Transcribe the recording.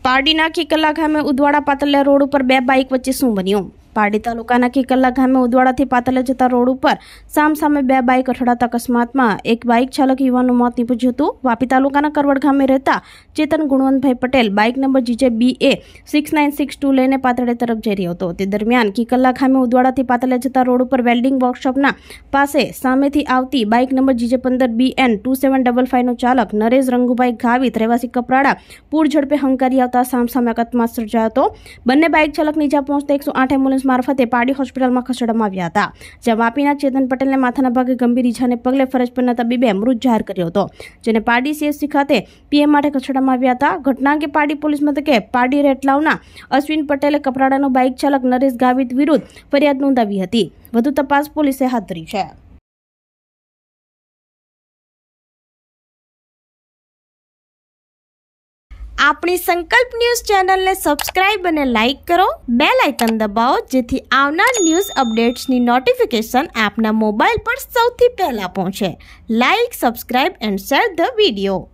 પારડીના કિકલા ગામે ઉદવાડા પાતલિયા રોડ ઉપર બે બાઇક વચ્ચે શું બન્યું? પારડી તાલુકાના કિકલા ગામે ઉદવાડાથી પાતલિયા જતા રોડ ઉપર સામસામે બે બાઇક અથડાતા અકસ્માતમાં એક બાઇક ચાલક યુવાનનું મોત નીપજ્યું હતું. વાપી તાલુકાના કરવડ ગામે રહેતા Chetan Gunvantbhai Patel bike number GJ-BA 6962 લઈને પાતળે તરફ જઈ રહ્યો હતો. તે દરમિયાન કિકલા ગામે ઉદવાડાથી પાતલિયા જતા રોડ ઉપર વેલ્ડિંગ વર્કશોપના પાસે સામેથી આવતી બાઇક નંબર GJ-15BN 2755 નો ચાલક નરેશ રંગુભાઈ ગાવિત રહેવાસી કપરાડા પૂર ઝડપે હંકારી આવતા સામસામે અકસ્માત સર્જાયો હતો. બંને બાઇક ચાલકને ઈજા પહોંચતા 108 એમ્બ્યુલન્સ મારફતે પારડી હોસ્પિટલમાં ખસેડવામાં આવ્યા હતા, જ્યાં વાપીના ચેતન પટેલને માથાના ભાગે ગંભીર ઈજાને પગલે ફરજ પરના તબીબે મૃત જાહેર કર્યો હતો, જેને પારડી CHC ખાતે PM માટે ખસેડવામાં આવ્યા હતા. ઘટના અંગે પારડી પોલીસ મથકે પારડી રેટલાવના અશ્વિન પટેલે કપરાડાનો બાઇક ચાલક નરેશ ગાવિત વિરુદ્ધ ફરિયાદ નોંધાવી હતી. વધુ તપાસ પોલીસે હાથ ધરી છે. આપણી સંકલ્પ ન્યૂઝ ચેનલને સબસ્ક્રાઇબ અને લાઇક કરો, બેલ આઇકન દબાવો જેથી આવનાર ન્યૂઝ અપડેટ્સની નોટિફિકેશન આપના મોબાઈલ પર સૌથી પહેલા પહોંચે. Like, subscribe and share the video.